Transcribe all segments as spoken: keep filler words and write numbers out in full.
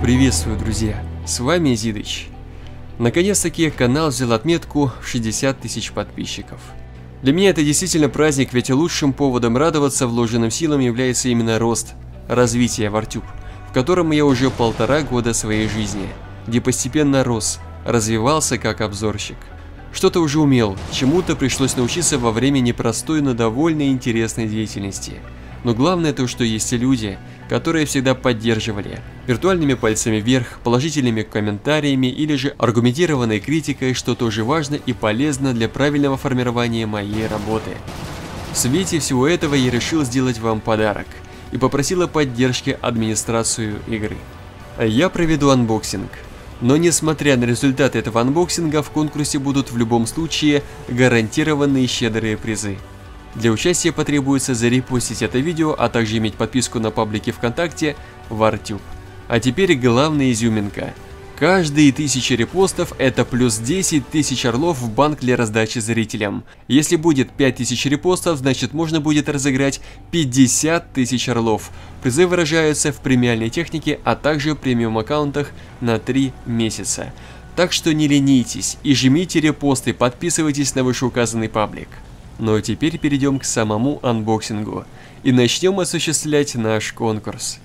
Приветствую, друзья! С вами Зидыч. Наконец-таки канал взял отметку в шестьдесят тысяч подписчиков. Для меня это действительно праздник, ведь лучшим поводом радоваться вложенным силам является именно рост, развитие Вартюб, в котором я уже полтора года своей жизни, где постепенно рос, развивался как обзорщик. Что-то уже умел, чему-то пришлось научиться во время непростой, но довольно интересной деятельности. Но главное то, что есть люди, которые всегда поддерживали виртуальными пальцами вверх, положительными комментариями или же аргументированной критикой, что тоже важно и полезно для правильного формирования моей работы. В свете всего этого я решил сделать вам подарок и попросил о поддержке администрацию игры. Я проведу анбоксинг, но несмотря на результаты этого анбоксинга, в конкурсе будут в любом случае гарантированные щедрые призы. Для участия потребуется зарепостить это видео, а также иметь подписку на паблике ВКонтакте Вартюб. А теперь главная изюминка. Каждые тысячи репостов это плюс десять тысяч орлов в банк для раздачи зрителям. Если будет пять тысяч репостов, значит можно будет разыграть пятьдесят тысяч орлов. Призы выражаются в премиальной технике, а также премиум аккаунтах на три месяца. Так что не ленитесь и жмите репосты, подписывайтесь на вышеуказанный паблик. Но теперь перейдем к самому анбоксингу и начнем осуществлять наш конкурс.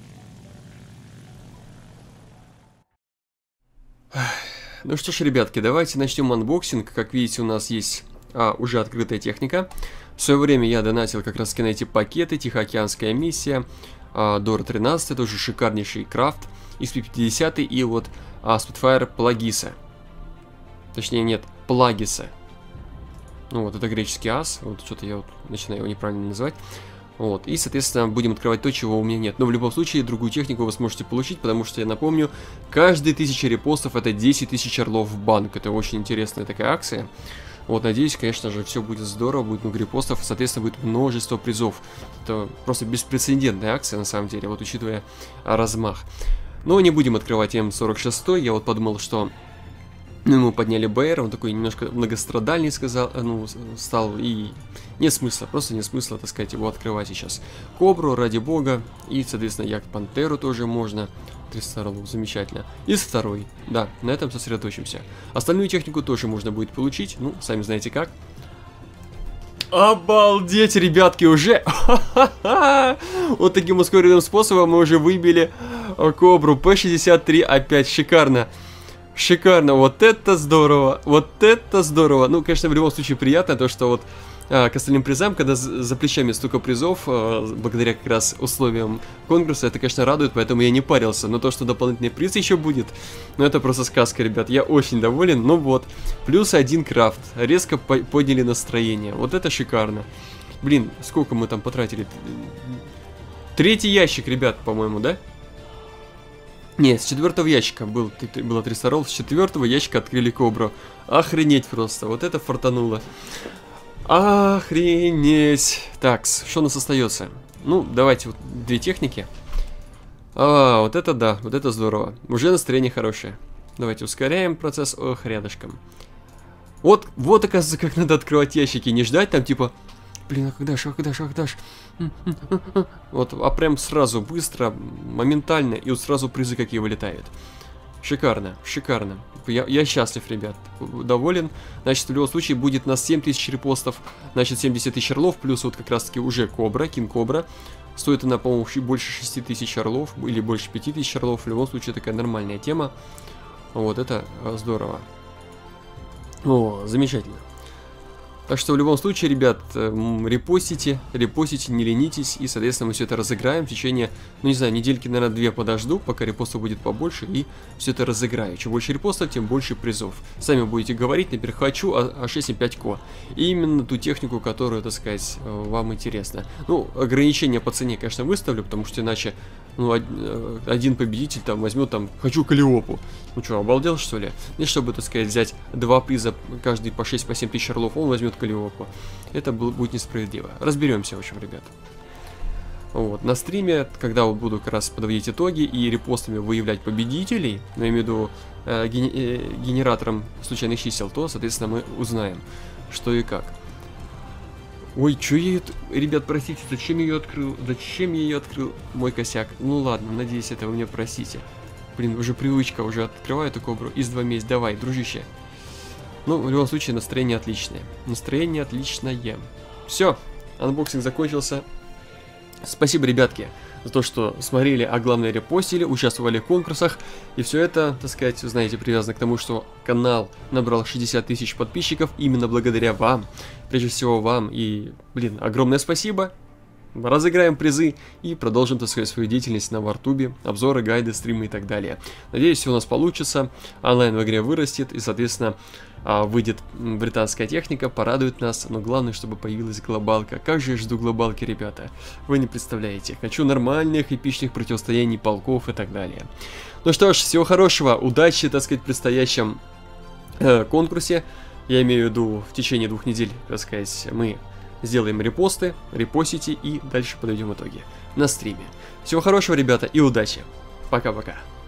Ну что ж, ребятки, давайте начнем анбоксинг. Как видите, у нас есть а, уже открытая техника. В свое время я донатил как раз на эти пакеты, Тихоокеанская миссия, а, Дора тринадцать, тоже шикарнейший крафт, икс пи пятьдесят и вот а, Spitfire Плагиса. Точнее, нет, Плагиса. Ну вот, это греческий ас, вот что-то я вот начинаю его неправильно называть. Вот, и, соответственно, будем открывать то, чего у меня нет. Но в любом случае, другую технику вы сможете получить, потому что, я напомню, каждые тысяча репостов это десять тысяч орлов в банк. Это очень интересная такая акция. Вот, надеюсь, конечно же, все будет здорово, будет много репостов, соответственно, будет множество призов. Это просто беспрецедентная акция, на самом деле, вот, учитывая размах. Но не будем открывать эм сорок шесть, я вот подумал, что... Ну, ему подняли БР, он такой немножко многострадальный сказал, ну, стал, и нет смысла, просто нет смысла, так сказать, его открывать сейчас. Кобру, ради бога, и, соответственно, Як Пантеру тоже можно, триста орлов, замечательно. И второй, да, на этом сосредоточимся. Остальную технику тоже можно будет получить, ну, сами знаете как. Обалдеть, ребятки, уже! Вот таким ускоренным способом мы уже выбили Кобру Пэ шестьдесят три, опять шикарно. Шикарно, вот это здорово, вот это здорово. Ну, конечно, в любом случае приятно то, что вот а, к остальным призам, когда за плечами столько призов, а, благодаря как раз условиям конкурса, это, конечно, радует, поэтому я не парился. Но то, что дополнительный приз еще будет, ну, это просто сказка, ребят. Я очень доволен, ну вот. Плюс один крафт, резко по подняли настроение, вот это шикарно. Блин, сколько мы там потратили? Третий ящик, ребят, по-моему, да? Нет, с четвертого ящика был, было триста ролл, с четвертого ящика открыли Кобру. Охренеть просто, вот это фартануло. Охренеть. Так, что у нас остается? Ну, давайте вот две техники. А, вот это да, вот это здорово. Уже настроение хорошее. Давайте ускоряем процесс, ох, рядышком. Вот, вот оказывается, как надо открывать ящики, не ждать там типа... Блин, а когда ж, а когда ж, а когда ж? Вот, а прям сразу, быстро, моментально, и вот сразу призы какие вылетают. Шикарно, шикарно. Я, я счастлив, ребят, доволен. Значит, в любом случае будет на семь тысяч репостов, значит, семьдесят тысяч орлов, плюс вот как раз-таки уже Кобра, Кинг Кобра. Стоит она, по-моему, больше шести тысяч орлов, или больше пяти тысяч орлов. В любом случае, такая нормальная тема. Вот, это здорово. О, замечательно. Так что в любом случае, ребят, репостите, репостите, не ленитесь, и, соответственно, мы все это разыграем в течение, ну, не знаю, недельки, наверное, две подожду, пока репостов будет побольше, и все это разыграю. Чем больше репостов, тем больше призов. Сами будете говорить, например, хочу а шесть семь пять ко. И именно ту технику, которую, так сказать, вам интересна. Ну, ограничения по цене, конечно, выставлю, потому что иначе, ну, один победитель там возьмет, там, хочу Калиопу. Ну что, обалдел, что ли? И чтобы, так сказать, взять два приза, каждый по шесть семь тысяч орлов, он возьмет Калиопу. Это будет несправедливо. Разберемся, в общем, ребят. Вот, на стриме, когда вот буду как раз подводить итоги и репостами выявлять победителей, ну, я имею в виду э, ген э, генератором случайных чисел, то, соответственно, мы узнаем, что и как. Ой, что я ее... Ребят, простите, зачем я ее открыл? Зачем я ее открыл? Мой косяк. Ну ладно, надеюсь, это вы меня простите. блин, уже привычка, уже открываю эту кобру. из два месяца, давай, дружище. Ну, в любом случае, настроение отличное. Настроение отличное. Все, анбоксинг закончился. Спасибо, ребятки, за то, что смотрели, а главное репостили, участвовали в конкурсах. И все это, так сказать, знаете, привязано к тому, что канал набрал шестьдесят тысяч подписчиков именно благодаря вам. Прежде всего вам. И, блин, огромное спасибо. Разыграем призы и продолжим, так сказать, свою деятельность на Вартубе, обзоры, гайды, стримы и так далее. Надеюсь, все у нас получится, онлайн в игре вырастет и, соответственно, выйдет британская техника, порадует нас, но главное, чтобы появилась глобалка. Как же я жду глобалки, ребята, вы не представляете. Хочу нормальных, эпичных противостояний полков и так далее. Ну что ж, всего хорошего, удачи, так сказать, в предстоящем э, конкурсе. Я имею в виду, в течение двух недель, так сказать, мы... сделаем репосты, репостите и дальше подведем итоги на стриме. Всего хорошего, ребята, и удачи. Пока-пока.